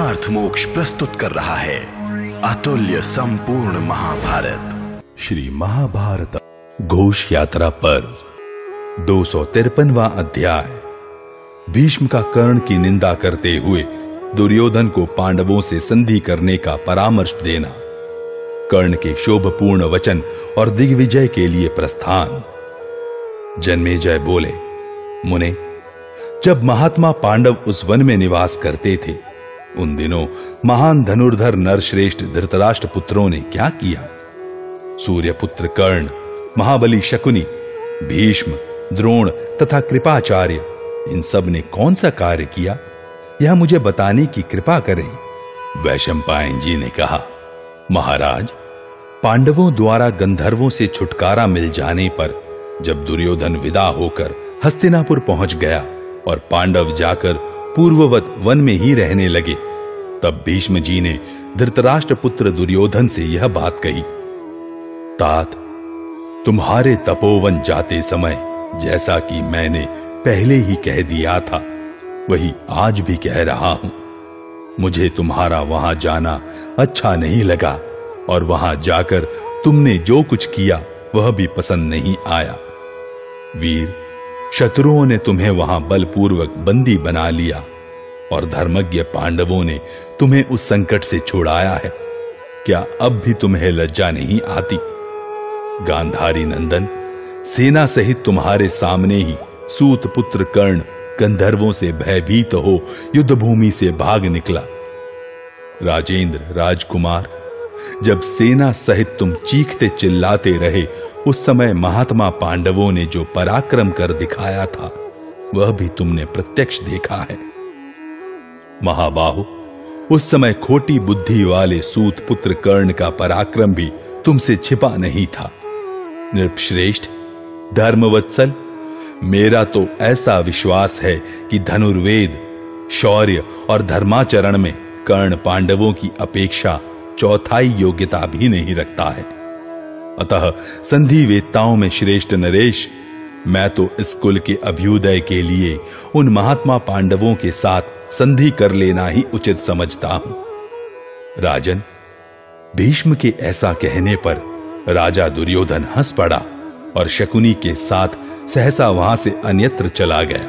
पुरुषार्थ मोक्ष प्रस्तुत कर रहा है अतुल्य संपूर्ण महाभारत। श्री महाभारत घोष यात्रा पर 253वां अध्याय। भीष्म का कर्ण की निंदा करते हुए दुर्योधन को पांडवों से संधि करने का परामर्श देना, कर्ण के शोभपूर्ण वचन और दिग्विजय के लिए प्रस्थान। जन्मेजय बोले, मुने, जब महात्मा पांडव उस वन में निवास करते थे, उन दिनों महान धनुर्धर नरश्रेष्ठ धृतराष्ट्र पुत्रों ने क्या किया? सूर्यपुत्र कर्ण, महाबली शकुनी, भीष्म, द्रोण तथा कृपाचार्य, इन सब ने कौन सा कार्य किया, यह मुझे बताने की कृपा करें। वैशंपायन जी ने कहा, महाराज, पांडवों द्वारा गंधर्वों से छुटकारा मिल जाने पर जब दुर्योधन विदा होकर हस्तिनापुर पहुंच गया और पांडव जाकर पूर्ववत वन में ही रहने लगे, तब भीष्म जी ने धृतराष्ट्र पुत्र दुर्योधन से यह बात कही, तात, तुम्हारे तपोवन जाते समय जैसा कि मैंने पहले ही कह दिया था, वही आज भी कह रहा हूं। मुझे तुम्हारा वहां जाना अच्छा नहीं लगा और वहां जाकर तुमने जो कुछ किया वह भी पसंद नहीं आया। वीर, शत्रुओं ने तुम्हें वहां बलपूर्वक बंदी बना लिया और धर्मज्ञ पांडवों ने तुम्हें उस संकट से छुड़ाया है। क्या अब भी तुम्हें लज्जा नहीं आती? गांधारी नंदन, सेना सहित तुम्हारे सामने ही सूत पुत्र कर्ण गंधर्वों से भयभीत हो युद्ध भूमि से भाग निकला। राजेंद्र राजकुमार, जब सेना सहित तुम चीखते चिल्लाते रहे, उस समय महात्मा पांडवों ने जो पराक्रम कर दिखाया था वह भी तुमने प्रत्यक्ष देखा है। महाबाहु, उस समय खोटी बुद्धि वाले सूत पुत्र कर्ण का पराक्रम भी तुमसे छिपा नहीं था। नृपश्रेष्ठ, धर्मवत्सल, मेरा तो ऐसा विश्वास है कि धनुर्वेद, शौर्य और धर्माचरण में कर्ण पांडवों की अपेक्षा चौथाई योग्यता भी नहीं रखता है। अतः संधि वेत्ताओं में श्रेष्ठ नरेश, मैं तो इस कुल के अभ्युदय के लिए उन महात्मा पांडवों के साथ संधि कर लेना ही उचित समझता हूं। राजन, भीष्म के ऐसा कहने पर राजा दुर्योधन हंस पड़ा और शकुनी के साथ सहसा वहां से अन्यत्र चला गया।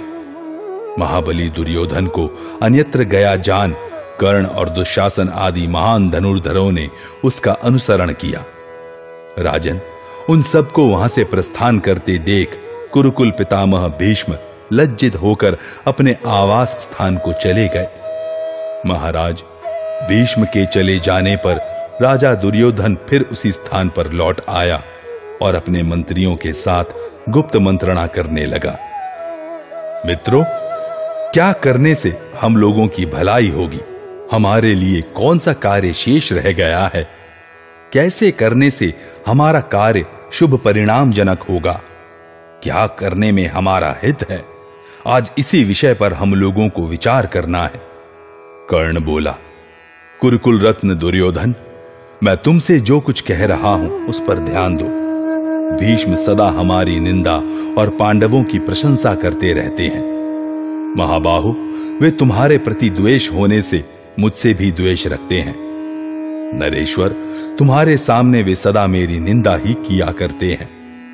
महाबली दुर्योधन को अन्यत्र गया जान कर्ण और दुशासन आदि महान धनुर्धरों ने उसका अनुसरण किया। राजन, उन सबको वहां से प्रस्थान करते देख कुरुकुल पितामह भीष्म लज्जित होकर अपने आवास स्थान को चले गए। महाराज, भीष्म के चले जाने पर राजा दुर्योधन फिर उसी स्थान पर लौट आया और अपने मंत्रियों के साथ गुप्त मंत्रणा करने लगा। मित्रों, क्या करने से हम लोगों की भलाई होगी? हमारे लिए कौन सा कार्य शेष रह गया है? कैसे करने से हमारा कार्य शुभ परिणामजनक होगा? क्या करने में हमारा हित है? आज इसी विषय पर हम लोगों को विचार करना है। कर्ण बोला, कुरुकुल रत्न दुर्योधन, मैं तुमसे जो कुछ कह रहा हूं उस पर ध्यान दो। भीष्म सदा हमारी निंदा और पांडवों की प्रशंसा करते रहते हैं। महाबाहु, वे तुम्हारे प्रति द्वेष होने से मुझसे भी द्वेष रखते हैं। नरेश्वर, तुम्हारे सामने वे सदा मेरी निंदा ही किया करते हैं।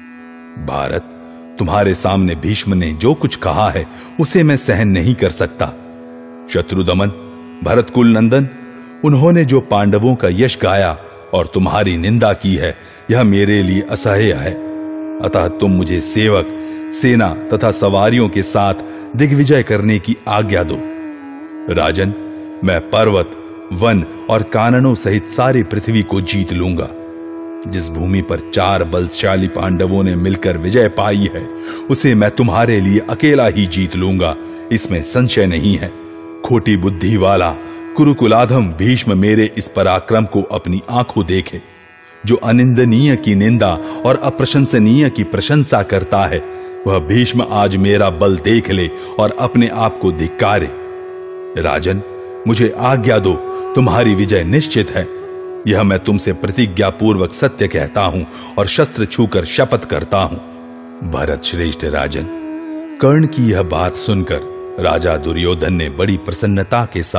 भारत, तुम्हारे सामने भीष्म ने जो कुछ कहा है उसे मैं सहन नहीं कर सकता। शत्रुदमन, भरतकुल नंदन, उन्होंने जो पांडवों का यश गाया और तुम्हारी निंदा की है, यह मेरे लिए असह्य है। अतः तुम मुझे सेवक, सेना तथा सवारियों के साथ दिग्विजय करने की आज्ञा दो। राजन, मैं पर्वत, वन और काननों सहित सारी पृथ्वी को जीत लूंगा। जिस भूमि पर 4 बलशाली पांडवों ने मिलकर विजय पाई है, उसे मैं तुम्हारे लिए अकेला ही जीत लूंगा, इसमें संशय नहीं है। खोटी बुद्धि वाला कुरुकुलाधम भीष्म मेरे इस पराक्रम को अपनी आंखों देखे। जो अनिंदनीय की निंदा और अप्रशंसनीय की प्रशंसा करता है, वह भीष्म आज मेरा बल देख ले और अपने आप को धिक्कारे। राजन, मुझे आज्ञा दो, तुम्हारी विजय निश्चित है। यह मैं तुमसे प्रतिज्ञा पूर्वक सत्य कहता हूं और शस्त्र छूकर शपथ करता हूं। भरत श्रेष्ठ राजन, कर्ण की यह बात सुनकर राजा दुर्योधन ने बड़ी प्रसन्नता के साथ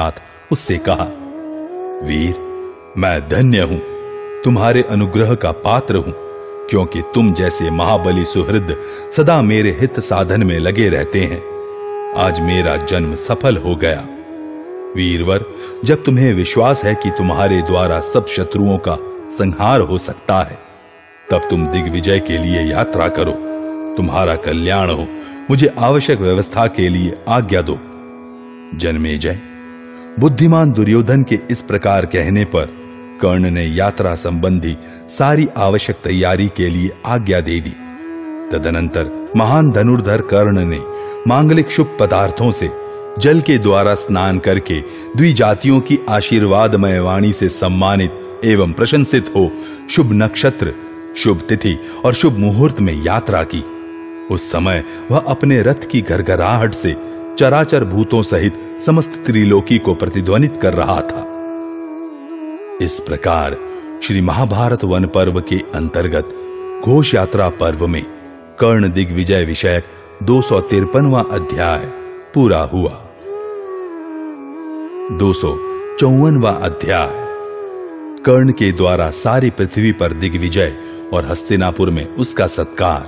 उससे कहा, वीर, मैं धन्य हूं, तुम्हारे अनुग्रह का पात्र हूं, क्योंकि तुम जैसे महाबली सुहृद सदा मेरे हित साधन में लगे रहते हैं। आज मेरा जन्म सफल हो गया। वीरवर, जब तुम्हें विश्वास है कि तुम्हारे द्वारा सब शत्रुओं का संहार हो सकता है, तब तुम दिग्विजय के लिए यात्रा करो। तुम्हारा कल्याण हो, मुझे आवश्यक व्यवस्था के लिए आज्ञा दो। जन्मेजय, बुद्धिमान दुर्योधन के इस प्रकार कहने पर कर्ण ने यात्रा संबंधी सारी आवश्यक तैयारी के लिए आज्ञा दे दी। तदनंतर महान धनुर्धर कर्ण ने मांगलिक शुभ पदार्थों से जल के द्वारा स्नान करके द्विजातियों की आशीर्वादमय वाणी से सम्मानित एवं प्रशंसित हो शुभ नक्षत्र, शुभ तिथि और शुभ मुहूर्त में यात्रा की। उस समय वह अपने रथ की घरघराहट से चराचर भूतों सहित समस्त त्रिलोकी को प्रतिध्वनित कर रहा था। इस प्रकार श्री महाभारत वन पर्व के अंतर्गत घोष यात्रा पर्व में कर्ण दिग्विजय विषयक 253वां अध्याय पूरा हुआ। 254वां अध्याय कर्ण के द्वारा सारी पृथ्वी पर दिग्विजय और हस्तिनापुर में उसका सत्कार।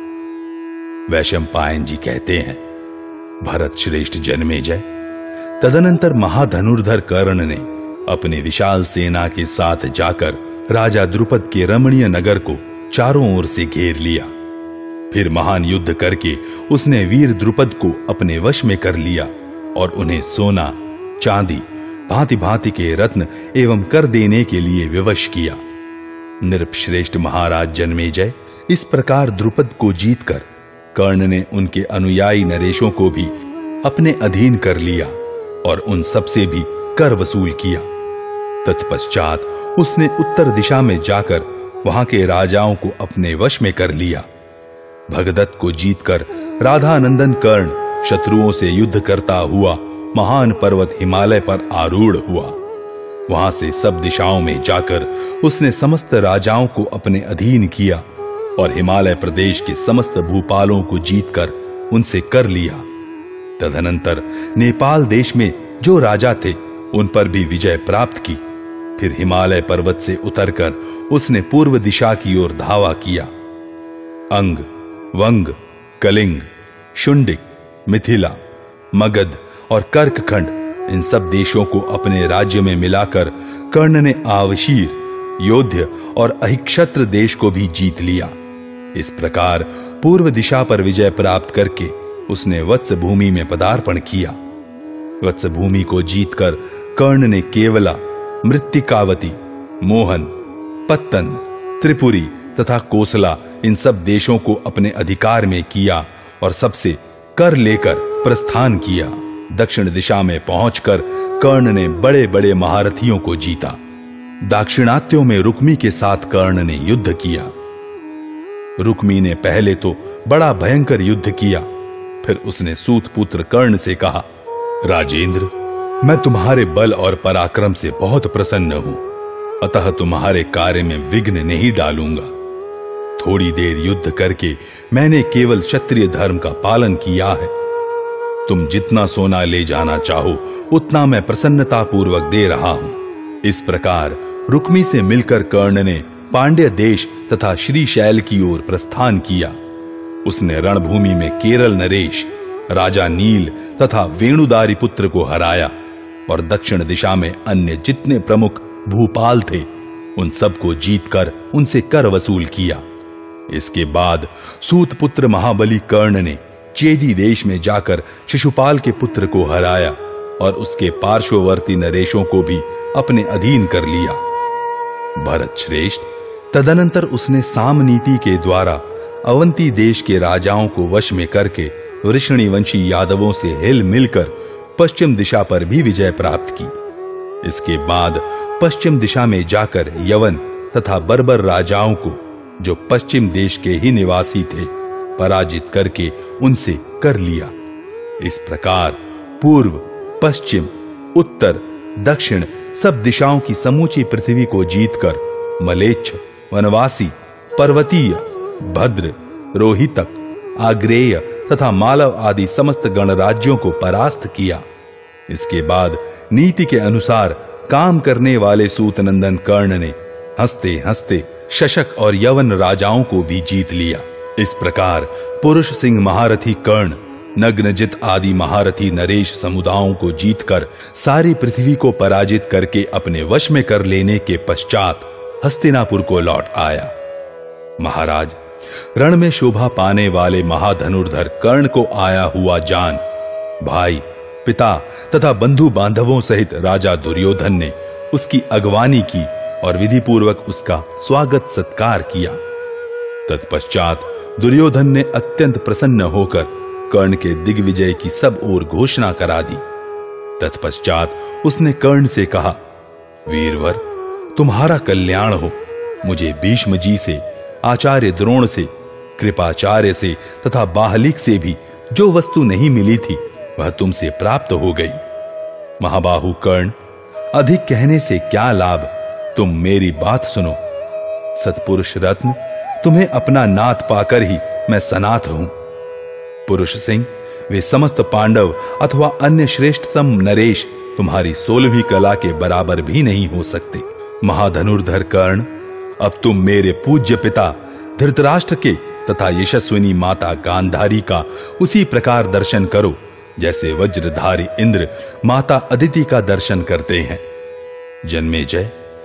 वैशंपायन जी कहते हैं, भरत श्रेष्ठ जन्मेजय, तदनंतर महाधनुर्धर कर्ण ने अपनी विशाल सेना के साथ जाकर राजा द्रुपद के रमणीय नगर को चारों ओर से घेर लिया। फिर महान युद्ध करके उसने वीर द्रुपद को अपने वश में कर लिया और उन्हें सोना, चांदी, भांति भांति के रत्न एवं कर देने के लिए विवश किया। नृपश्रेष्ठ महाराज जन्मेजय, इस प्रकार द्रुपद को जीतकर कर्ण ने उनके अनुयायी नरेशों को भी अपने अधीन कर लिया और उन सबसे भी कर वसूल किया। तत्पश्चात उसने उत्तर दिशा में जाकर वहां के राजाओं को अपने वश में कर लिया। भगदत्त को जीतकर राधानंदन कर्ण शत्रुओं से युद्ध करता हुआ महान पर्वत हिमालय पर आरूढ़ हुआ। वहां से सब दिशाओं में जाकर उसने समस्त राजाओं को अपने अधीन किया और हिमालय प्रदेश के समस्त भूपालों को जीतकर उनसे कर लिया। तदनंतर नेपाल देश में जो राजा थे उन पर भी विजय प्राप्त की। फिर हिमालय पर्वत से उतरकर उसने पूर्व दिशा की ओर धावा किया। अंग, वंग, कलिंग, शुंडिक, मिथिला, मगध और कर्कखंड, इन सब देशों को अपने राज्य में मिलाकर कर्ण ने आवशीर, योध्य और अहिक्षत्र देश को भी जीत लिया। इस प्रकार पूर्व दिशा पर विजय प्राप्त करके उसने वत्स भूमि में पदार्पण किया। वत्स भूमि को जीतकर कर्ण ने केवला, मृत्तिकावती, मोहन, पत्तन, त्रिपुरी तथा कोसला, इन सब देशों को अपने अधिकार में किया और सबसे कर लेकर प्रस्थान किया। दक्षिण दिशा में पहुंचकर कर्ण ने बड़े बड़े महारथियों को जीता। दाक्षिणात्यों में रुक्मी के साथ कर्ण ने युद्ध किया। रुक्मी ने पहले तो बड़ा भयंकर युद्ध किया, फिर उसने सूत पुत्र कर्ण से कहा, राजेंद्र, मैं तुम्हारे बल और पराक्रम से बहुत प्रसन्न हूं, अतः तुम्हारे कार्य में विघ्न नहीं डालूंगा। थोड़ी देर युद्ध करके मैंने केवल क्षत्रिय धर्म का पालन किया है। तुम जितना सोना ले जाना चाहो उतना मैं प्रसन्नता पूर्वक दे रहा हूं। इस प्रकार रुक्मी से मिलकर कर्ण ने पांड्य देश तथा श्रीशैल की ओर प्रस्थान किया। उसने रणभूमि में केरल नरेश, राजा नील तथा वेणुदारी पुत्र को हराया और दक्षिण दिशा में अन्य जितने प्रमुख भूपाल थे उन सबको जीतकर उनसे कर वसूल किया। इसके बाद सूत पुत्र महाबली कर्ण ने चेदी देश में जाकर शिशुपाल के पुत्र को हराया और उसके पार्श्ववर्ती नरेशों को भी अपने अधीन कर लिया। भरत श्रेष्ठ, तदनंतर उसने सामनीति के द्वारा अवंती देश के राजाओं को वश में करके वृषणीवंशी यादवों से हिल मिलकर पश्चिम दिशा पर भी विजय प्राप्त की। इसके बाद पश्चिम दिशा में जाकर यवन तथा बर्बर राजाओं को, जो पश्चिम देश के ही निवासी थे, पराजित करके उनसे कर लिया। इस प्रकार पूर्व, पश्चिम, उत्तर, दक्षिण सब दिशाओं की समूची पृथ्वी को जीतकर मलेच्छ, वनवासी, पर्वतीय, भद्र, रोहितक, आग्नेय तथा मालव आदि समस्त गणराज्यों को परास्त किया। इसके बाद नीति के अनुसार काम करने वाले सूतनंदन कर्ण ने हंसते हंसते शशक और यवन राजाओं को भी जीत लिया। इस प्रकार पुरुष सिंह महारथी कर्ण, नग्नजित आदि महारथी नरेश समुदायों को जीतकर सारी पृथ्वी को पराजित करके अपने वश में कर लेने के पश्चात हस्तिनापुर को लौट आया। महाराज, रण में शोभा पाने वाले महाधनुर्धर कर्ण को आया हुआ जान भाई, पिता तथा बंधु बांधवों सहित राजा दुर्योधन ने उसकी अगवानी की और विधि पूर्वक उसका स्वागत सत्कार किया। तत्पश्चात दुर्योधन ने अत्यंत प्रसन्न होकर कर्ण के दिग्विजय की सब ओर घोषणा करा दी। तत्पश्चात उसने कर्ण से कहा, वीरवर, तुम्हारा कल्याण हो। मुझे भीष्म जी से, आचार्य द्रोण से, कृपाचार्य से तथा बाहलिक से भी जो वस्तु नहीं मिली थी वह तुमसे प्राप्त हो गई। महाबाहु कर्ण, अधिक कहने से क्या लाभ, तुम मेरी बात सुनो। सत्पुरुष रत्न, तुम्हें अपना नाथ पाकर ही मैं सनाथ हूं। पुरुष सिंह, वे समस्त पांडव अथवा अन्य श्रेष्ठतम नरेश तुम्हारी 16वीं कला के बराबर भी नहीं हो सकते। महाधनुर्धर कर्ण, अब तुम मेरे पूज्य पिता धृतराष्ट्र के तथा यशस्विनी माता गांधारी का उसी प्रकार दर्शन करो जैसे वज्रधारी इंद्र माता अदिति का दर्शन करते हैं। जन्मेजय,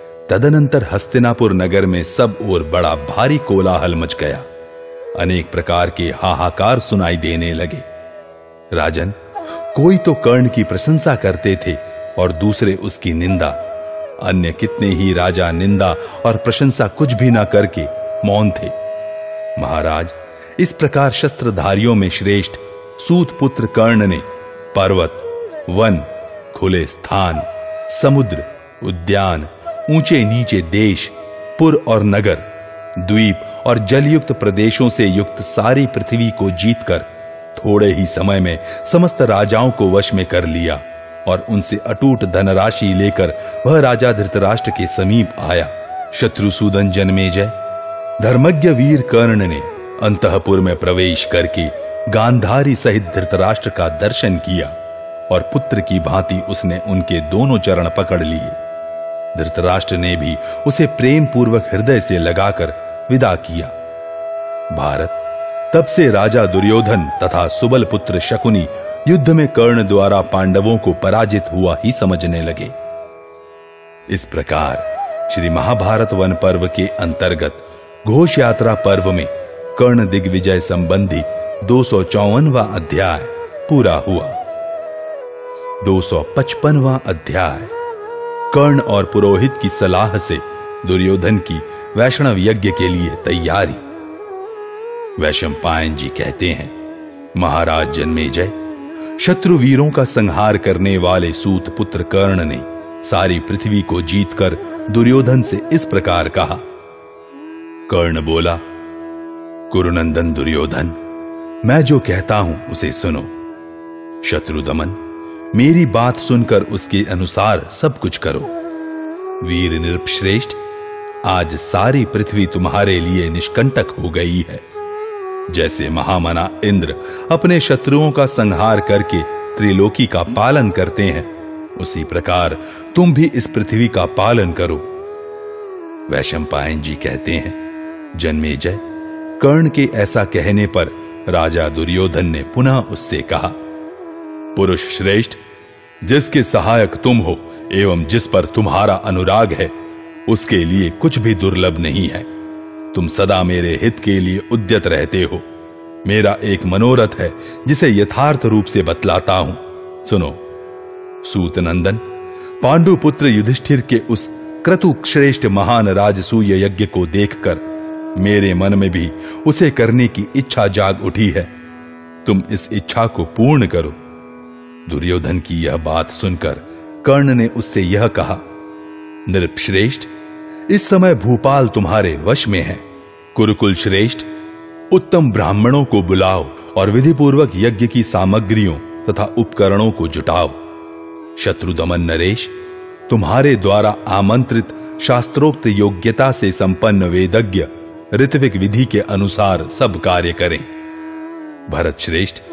तदनंतर हस्तिनापुर नगर में सब ओर बड़ा भारी कोलाहल मच गया। अनेक प्रकार के हाहाकार सुनाई देने लगे। राजन, कोई तो कर्ण की प्रशंसा करते थे और दूसरे उसकी निंदा। अन्य कितने ही राजा निंदा और प्रशंसा कुछ भी न करके मौन थे। महाराज, इस प्रकार शस्त्रधारियों में श्रेष्ठ सूत पुत्र कर्ण ने पर्वत, वन, खुले स्थान, समुद्र, उद्यान, ऊंचे नीचे देश, पुर और नगर, द्वीप और जलयुक्त प्रदेशों से युक्त सारी पृथ्वी को जीतकर थोड़े ही समय में समस्त राजाओं को वश में कर लिया और उनसे अटूट धनराशि लेकर वह राजा धृतराष्ट्र के समीप आया। शत्रुसूदन जन्मेजय, धर्मज्ञ वीर कर्ण ने अंतःपुर में प्रवेश करके गांधारी सहित धृतराष्ट्र का दर्शन किया और पुत्र की भांति उसने उनके दोनों चरण पकड़ लिए। धृतराष्ट्र ने भी उसे प्रेम पूर्वक हृदय से लगाकर विदा किया। भारत, तब से राजा दुर्योधन तथा सुबल पुत्र शकुनी युद्ध में कर्ण द्वारा पांडवों को पराजित हुआ ही समझने लगे। इस प्रकार श्री महाभारत वन पर्व के अंतर्गत घोष यात्रा पर्व में कर्ण दिग्विजय संबंधी 254वां अध्याय पूरा हुआ। 255वां अध्याय कर्ण और पुरोहित की सलाह से दुर्योधन की वैष्णव यज्ञ के लिए तैयारी। वैशंपायन जी कहते हैं, महाराज जन्मेजय, शत्रु वीरों का संहार करने वाले सूत पुत्र कर्ण ने सारी पृथ्वी को जीतकर दुर्योधन से इस प्रकार कहा। कर्ण बोला, कुरुनंदन दुर्योधन, मैं जो कहता हूं उसे सुनो। शत्रुदमन, मेरी बात सुनकर उसके अनुसार सब कुछ करो। वीर नृपश्रेष्ठ, आज सारी पृथ्वी तुम्हारे लिए निष्कंटक हो गई है। जैसे महामना इंद्र अपने शत्रुओं का संहार करके त्रिलोकी का पालन करते हैं, उसी प्रकार तुम भी इस पृथ्वी का पालन करो। वैशंपायन जी कहते हैं, जन्मेजय, कर्ण के ऐसा कहने पर राजा दुर्योधन ने पुनः उससे कहा, पुरुष श्रेष्ठ, जिसके सहायक तुम हो एवं जिस पर तुम्हारा अनुराग है, उसके लिए कुछ भी दुर्लभ नहीं है। तुम सदा मेरे हित के लिए उद्यत रहते हो। मेरा एक मनोरथ है जिसे यथार्थ रूप से बतलाता हूं, सुनो। सूतनंदन, पांडुपुत्र युधिष्ठिर के उस क्रतु श्रेष्ठ महान राजसूय यज्ञ को देखकर मेरे मन में भी उसे करने की इच्छा जाग उठी है। तुम इस इच्छा को पूर्ण करो। दुर्योधन की यह बात सुनकर कर्ण ने उससे यह कहा, नृपश्रेष्ठ, इस समय भूपाल तुम्हारे वश में है। कुरुकुल श्रेष्ठ, उत्तम ब्राह्मणों को बुलाओ और विधिपूर्वक यज्ञ की सामग्रियों तथा उपकरणों को जुटाओ। शत्रुदमन नरेश, तुम्हारे द्वारा आमंत्रित शास्त्रोक्त योग्यता से संपन्न वेदज्ञ ऋत्विक विधि के अनुसार सब कार्य करें। भरत श्रेष्ठ,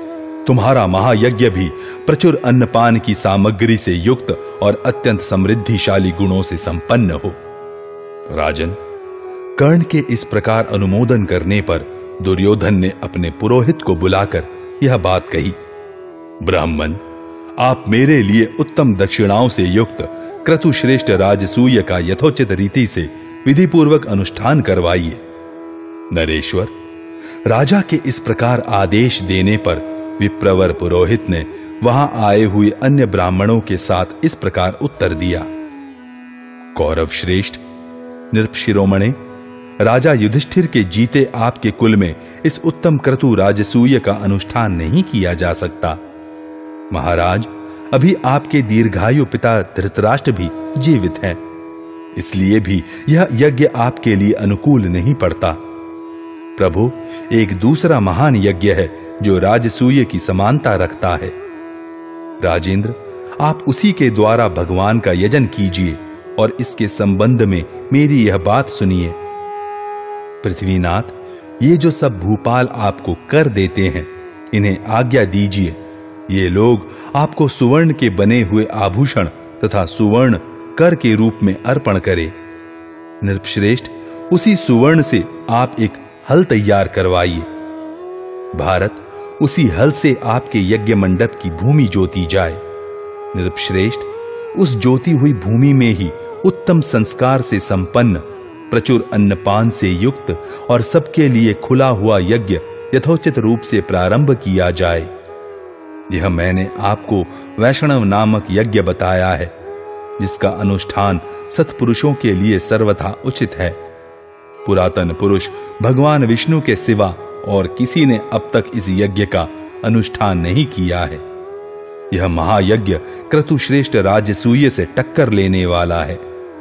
तुम्हारा महायज्ञ भी प्रचुर अन्नपान की सामग्री से युक्त और अत्यंत समृद्धिशाली गुणों से संपन्न हो। राजन, कर्ण के इस प्रकार अनुमोदन करने पर दुर्योधन ने अपने पुरोहित को बुलाकर यह बात कही, ब्राह्मण, आप मेरे लिए उत्तम दक्षिणाओं से युक्त क्रतुश्रेष्ठ राजसूय का यथोचित रीति से विधिपूर्वक अनुष्ठान करवाइए। नरेश्वर, राजा के इस प्रकार आदेश देने पर विप्रवर पुरोहित ने वहां आए हुए अन्य ब्राह्मणों के साथ इस प्रकार उत्तर दिया, कौरव श्रेष्ठ, नृपशिरोमणे, राजा युधिष्ठिर के जीते आपके कुल में इस उत्तम क्रतु राजसूय का अनुष्ठान नहीं किया जा सकता। महाराज, अभी आपके दीर्घायु पिता धृतराष्ट्र भी जीवित हैं, इसलिए भी यह यज्ञ आपके लिए अनुकूल नहीं पड़ता। प्रभु, एक दूसरा महान यज्ञ है जो राजसूय की समानता रखता है। राजेंद्र, आप उसी के द्वारा भगवान का यजन कीजिए और इसके संबंध में मेरी यह बात सुनिए। पृथ्वीनाथ, ये जो सब भूपाल आपको कर देते हैं, इन्हें आज्ञा दीजिए। ये लोग आपको सुवर्ण के बने हुए आभूषण तथा सुवर्ण कर के रूप में अर्पण करें। नृपश्रेष्ठ, उसी सुवर्ण से आप एक हल तैयार करवाइए। भारत, उसी हल से आपके यज्ञ मंडप की भूमि जोती जाए। नृपश्रेष्ठ, उस जोती हुई भूमि में ही उत्तम संस्कार से संपन्न, प्रचुर अन्नपान से युक्त और सबके लिए खुला हुआ यज्ञ यथोचित रूप से प्रारंभ किया जाए। यह मैंने आपको वैष्णव नामक यज्ञ बताया है, जिसका अनुष्ठान सत्पुरुषों के लिए सर्वथा उचित है। पुरातन पुरुष भगवान विष्णु के सिवा और किसी ने अब तक इस यज्ञ का अनुष्ठान नहीं किया है। यह महायज्ञ क्रतुश्रेष्ठ राजसूय से टक्कर लेने वाला है।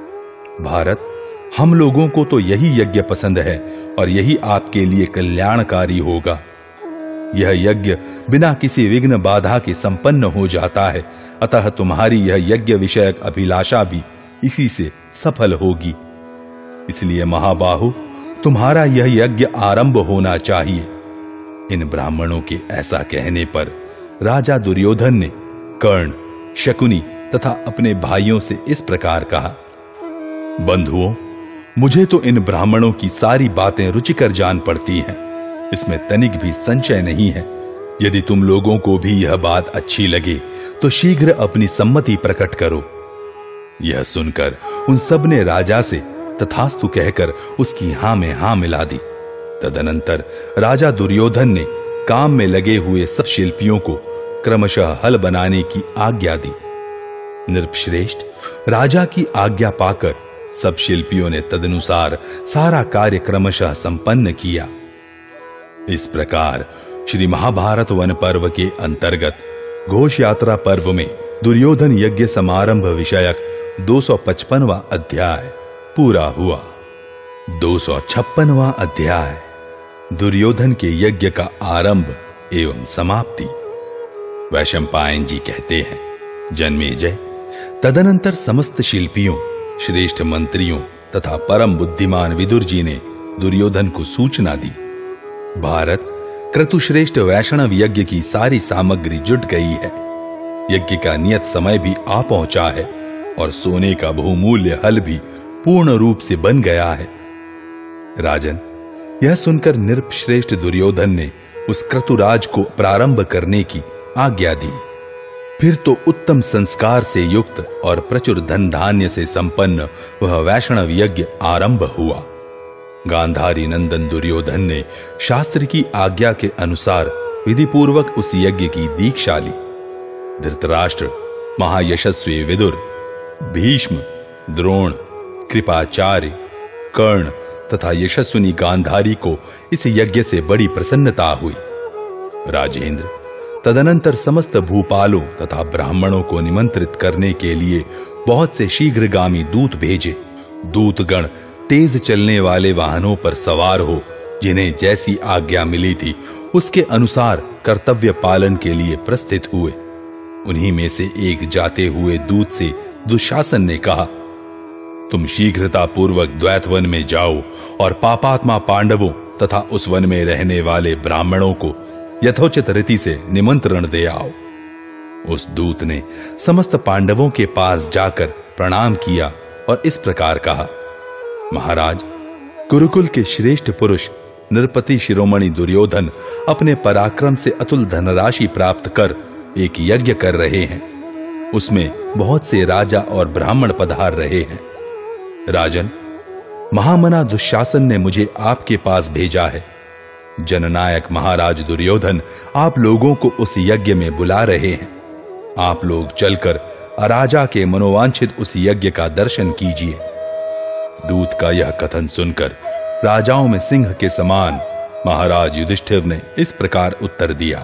भारत, हम लोगों को तो यही यज्ञ पसंद है और यही आपके लिए कल्याणकारी होगा। यह यज्ञ बिना किसी विघ्न बाधा के संपन्न हो जाता है, अतः तुम्हारी यह यज्ञ विषयक अभिलाषा भी इसी से सफल होगी। इसलिए महाबाहु, तुम्हारा यह यज्ञ आरंभ होना चाहिए। इन ब्राह्मणों के ऐसा कहने पर राजा दुर्योधन ने कर्ण, शकुनी तथा अपने भाइयों से इस प्रकार कहा, बंधुओं, मुझे तो इन ब्राह्मणों की सारी बातें रुचिकर जान पड़ती हैं, इसमें तनिक भी संशय नहीं है। यदि तुम लोगों को भी यह बात अच्छी लगे तो शीघ्र अपनी सम्मति प्रकट करो। यह सुनकर उन सब ने राजा से तथास्तु कहकर उसकी हां में हां मिला दी। तदनंतर राजा दुर्योधन ने काम में लगे हुए सब शिल्पियों को क्रमशः हल बनाने की आज्ञा दी। नृपश्रेष्ठ, राजा की आज्ञा पाकर सब शिल्पियों ने तदनुसार सारा कार्य क्रमशः संपन्न किया। इस प्रकार श्री महाभारत वन पर्व के अंतर्गत घोष यात्रा पर्व में दुर्योधन यज्ञ समारंभ विषयक 255वां अध्याय पूरा हुआ। 256वां अध्याय दुर्योधन के यज्ञ का आरंभ एवं समाप्ति। वैशंपायन जी कहते हैं, जन्मेजय, तदनंतर समस्त शिल्पियों, श्रेष्ठ मंत्रियों तथा परम बुद्धिमान विदुर जी ने दुर्योधन को सूचना दी, भारत, क्रतुश्रेष्ठ वैष्णव यज्ञ की सारी सामग्री जुट गई है। यज्ञ का नियत समय भी आ पहुंचा है और सोने का बहुमूल्य हल भी पूर्ण रूप से बन गया है। राजन, यह सुनकर नृपश्रेष्ठ दुर्योधन ने उस क्रतुराज को प्रारंभ करने की आज्ञा दी। फिर तो उत्तम संस्कार से युक्त और प्रचुर धन धान्य से संपन्न वह वैष्णव यज्ञ आरंभ हुआ। गांधारी नंदन दुर्योधन ने शास्त्र की आज्ञा के अनुसार विधिपूर्वक उस यज्ञ की दीक्षा ली। धृतराष्ट्र, महायशस्वी विदुर, भीष्म, द्रोण, कृपाचार्य, कर्ण तथा यशस्विनी गांधारी को इस यज्ञ से बड़ी प्रसन्नता हुई। राजेंद्र, तदनंतर समस्त भूपालों तथा ब्राह्मणों को निमंत्रित करने के लिए बहुत से शीघ्रगामी दूत भेजे। दूतगण तेज चलने वाले वाहनों पर सवार हो, जिन्हें जैसी आज्ञा मिली थी उसके अनुसार कर्तव्य पालन के लिए प्रस्थित हुए। उन्हीं में से एक जाते हुए दूत से दुशासन ने कहा, तुम शीघ्रता पूर्वक द्वैतवन में जाओ और पापात्मा पांडवों तथा उस वन में रहने वाले ब्राह्मणों को यथोचित रीति से निमंत्रण दे आओ। उस दूत ने समस्त पांडवों के पास जाकर प्रणाम किया और इस प्रकार कहा, महाराज, कुरुकुल के श्रेष्ठ पुरुष नृपति शिरोमणि दुर्योधन अपने पराक्रम से अतुल धनराशि प्राप्त कर एक यज्ञ कर रहे हैं। उसमें बहुत से राजा और ब्राह्मण पधार रहे हैं। राजन, महामना दुशासन ने मुझे आपके पास भेजा है। जननायक महाराज दुर्योधन आप लोगों को उस यज्ञ में बुला रहे हैं। आप लोग चलकर राजा के मनोवांछित उस यज्ञ का दर्शन कीजिए। दूत का यह कथन सुनकर राजाओं में सिंह के समान महाराज युधिष्ठिर ने इस प्रकार उत्तर दिया,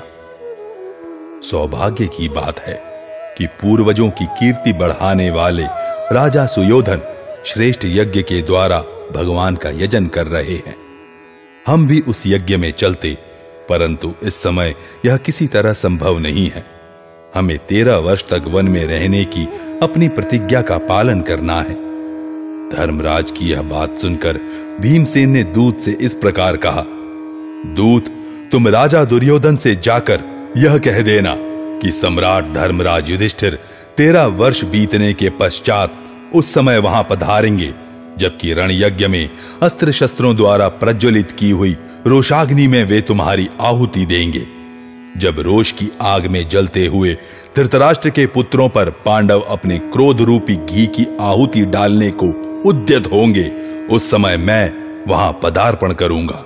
सौभाग्य की बात है कि पूर्वजों की कीर्ति बढ़ाने वाले राजा सुयोधन श्रेष्ठ यज्ञ के द्वारा भगवान का यजन कर रहे हैं। हम भी उस यज्ञ में चलते, परंतु इस समय यह किसी तरह संभव नहीं है। हमें 13 वर्ष तक वन में रहने की अपनी प्रतिज्ञा का पालन करना है। धर्मराज की यह बात सुनकर भीमसेन ने दूत से इस प्रकार कहा, दूत, तुम राजा दुर्योधन से जाकर यह कह देना कि सम्राट धर्मराज युधिष्ठिर 13 वर्ष बीतने के पश्चात उस समय वहां पधारेंगे जबकि रण यज्ञ में अस्त्र शस्त्रों द्वारा प्रज्वलित की हुई रोषाग्नि में वे तुम्हारी आहुति देंगे। जब रोष की आग में जलते हुए धृतराष्ट्र के पुत्रों पर पांडव अपने क्रोध रूपी घी की आहुति डालने को उद्यत होंगे, उस समय मैं वहां पदार्पण करूंगा।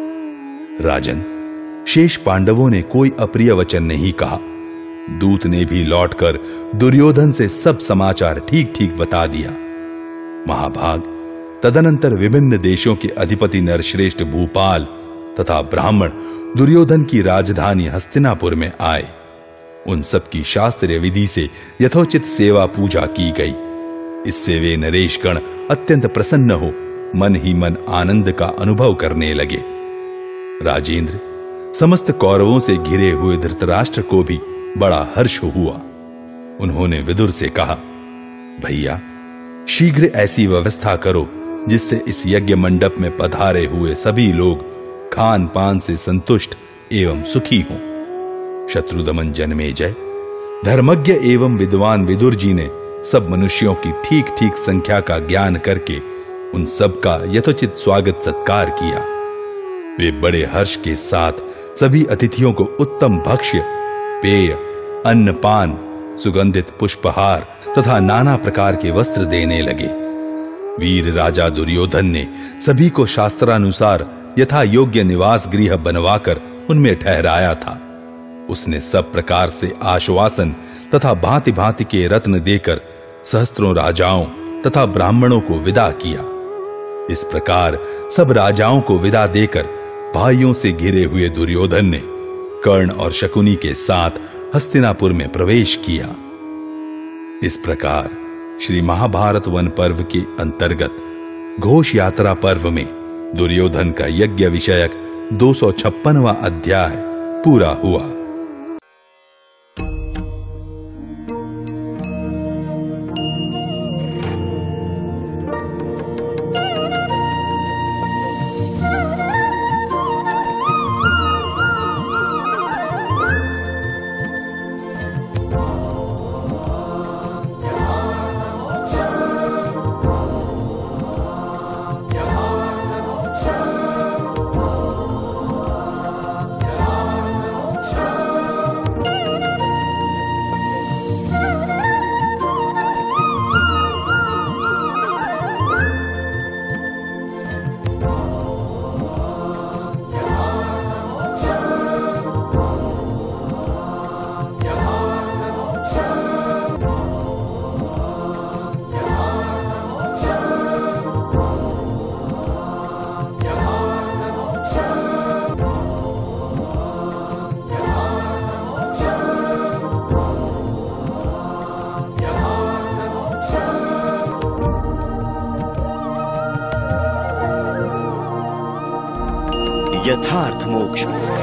राजन, शेष पांडवों ने कोई अप्रिय वचन नहीं कहा। दूत ने भी लौटकर दुर्योधन से सब समाचार ठीक ठीक बता दिया। महाभाग, तदनंतर विभिन्न देशों के अधिपति नरश्रेष्ठ भूपाल तथा ब्राह्मण दुर्योधन की राजधानी हस्तिनापुर में आए। उन सब की शास्त्रीय विधि से यथोचित सेवा पूजा की गई। इससे वे नरेशगण अत्यंत प्रसन्न हो मन ही मन आनंद का अनुभव करने लगे। राजेंद्र, समस्त कौरवों से घिरे हुए धृतराष्ट्र को भी बड़ा हर्ष हुआ। उन्होंने विदुर से कहा, भैया, शीघ्र ऐसी व्यवस्था करो जिससे इस यज्ञ मंडप में पधारे हुए सभी लोग खान पान से संतुष्ट एवं सुखी हों। शत्रुदमन जन्मेजय, धर्मज्ञ एवं विद्वान विदुर जी ने सब मनुष्यों की ठीक ठीक संख्या का ज्ञान करके उन सब का यथोचित स्वागत सत्कार किया। वे बड़े हर्ष के साथ सभी अतिथियों को उत्तम भक्ष्य, पेय, अन्न पान, सुगंधित पुष्पहार तथा नाना प्रकार के वस्त्र देने लगे। वीर राजा दुर्योधन ने सभी को शास्त्रानुसार यथा योग्य निवास गृह बनवाकर उनमें ठहराया था। उसने सब प्रकार से आश्वासन तथा भांति भांति के रत्न देकर सहस्त्रों राजाओं तथा ब्राह्मणों को विदा किया। इस प्रकार सब राजाओं को विदा देकर भाइयों से घिरे हुए दुर्योधन ने कर्ण और शकुनी के साथ हस्तिनापुर में प्रवेश किया। इस प्रकार श्री महाभारत वन पर्व के अंतर्गत घोष यात्रा पर्व में दुर्योधन का यज्ञ विषयक 256वां अध्याय पूरा हुआ। यथार्थ मोक्ष में